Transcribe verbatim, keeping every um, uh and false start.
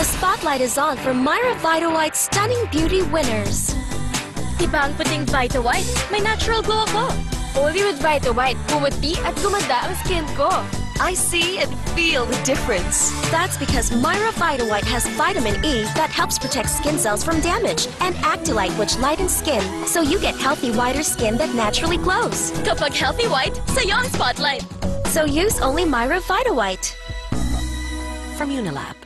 The spotlight is on for Myra Vitawhite Stunning Beauty winners. Diba ang puting Vitawhite? May natural glow ako. Only with Vitawhite, pumuti at gumanda ang skin ko. I see and feel the difference. That's because Myra Vitawhite has vitamin E that helps protect skin cells from damage, and Actylite, which lightens skin, so you get healthy, whiter skin that naturally glows. Kapag healthy white, sa'yo ang spotlight. So use only Myra Vitawhite. From Unilab.